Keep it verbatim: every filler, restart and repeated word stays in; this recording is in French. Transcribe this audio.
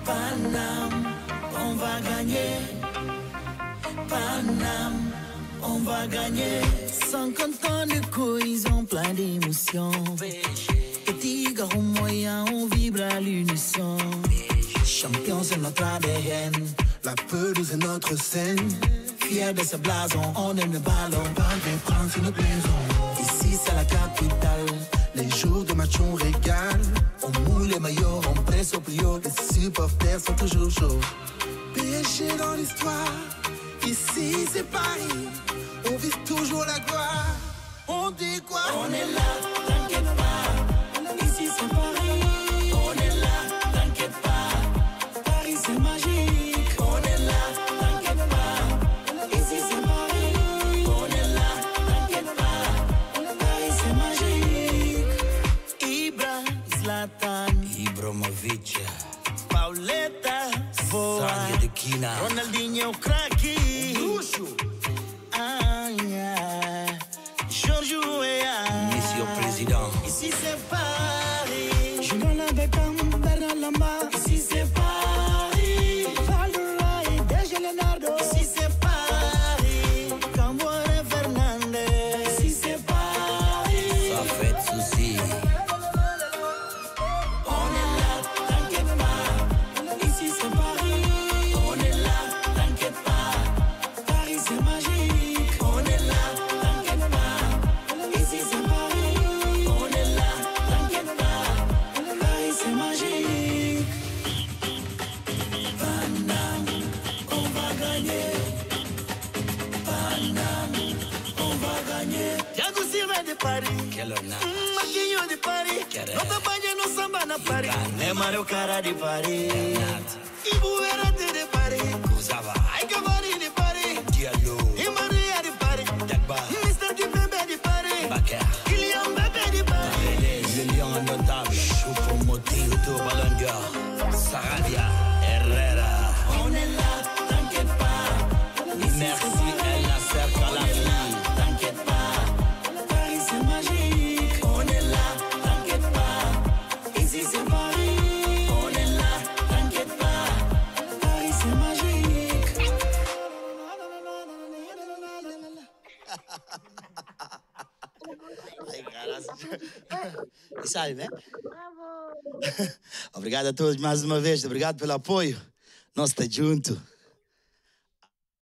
Paname, on va gagner. Paname, on va gagner. cinquante ans de cohésion, plein d'émotions. Petit garçon moyen, on vibre à l'unisson. Champion, c'est notre A D N. La pelouse est notre scène. Fier de ce blason, on aime le ballon. Parc des Princes, c'est notre maison. Ici, c'est la capitale. Les jours de match, on régale. On mouille les maillots, on presse au plus haut. Les supporters sont toujours chauds. P S G dans l'histoire. Ici, c'est Paris. On vise toujours la gloire. On dit quoi? On est là, t'inquiète pas. Ici, c'est Paris. On est là, t'inquiète pas. Paris, c'est magique. On est là, t'inquiète pas. Ici, c'est Paris. On est là, t'inquiète pas. Paris, c'est magique. Ibra, Zlatan, Ibrahimovic, Pauleta, Voa, Sangue de Quina, Ronaldinho, craque, Luxo. ah, yeah. Georges Weah, Monsieur le Président. Ici, c'est Paris. Julien Beckham, Bernard Lama. Ici, c'est Paris. Valderay, D J Leonardo. Ici, c'est Paris. Camboire Fernandez. Ici, c'est Paris. Ça fait de soucis. On est là, t'inquiète pas. Ici, c'est Paris. On est là, t'inquiète pas. Paris, c'est magique. On est là, t'inquiète pas. Ici, c'est Paris. On est là, t'inquiète pas. Paris, c'est magique. Paname, on va gagner. Paname, on va gagner. Thiago Silva de Paris. Quel honneur. Marquinhos de Paris. Quero. Nota banha no samba na Paris. Ricardo. Neymar é o cara de Paris. Bernardo. Ibu Verate de Paris. Cruzava. Ai Cavani de Paris. Diallo. E Maria de Paris. Dagba. mister Kipembe de Paris. Baker. Kylian Mbappé de Paris. Paredes. Le lion indotable. Choupo-Moting. Tour Ballon d'Or. Sarabia. Herrera. On est là, t'inquiète pas. Merci El Nasser Khelaïfi. T'inquiète pas. Paris c'est magique. On est là, t'inquiète pas. Ici c'est Paris. On est là, t'inquiète pas. Paris c'est magique. Ai, caralho. E sai, né? Obrigado a todos mais uma vez. Obrigado pelo apoio. Nós estamos juntos.